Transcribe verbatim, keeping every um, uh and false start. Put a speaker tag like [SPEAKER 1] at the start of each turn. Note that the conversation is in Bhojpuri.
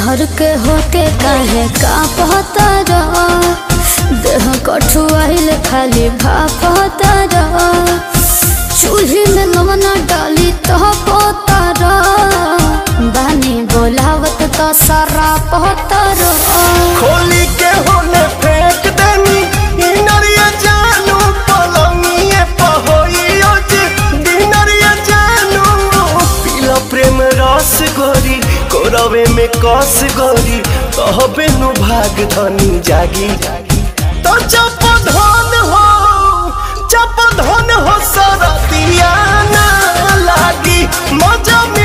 [SPEAKER 1] मेहर के होके काहे का पहतारा देह कठुआइल खाली भापतारा चूल्ही में लवना डाली तो पोतारा बानी बोलावत तो सारा पहतारा
[SPEAKER 2] खोली के होने फेंक देनी इनरिया जानू पलंगिए पहोइयो जी दिनरिया जानू पीला प्रेम रस गोरी कोरवे में कस गोरी कहबे नु भाग धनी जागी तो जप धन हो जप धन हो सारा दिया ना लागी मजा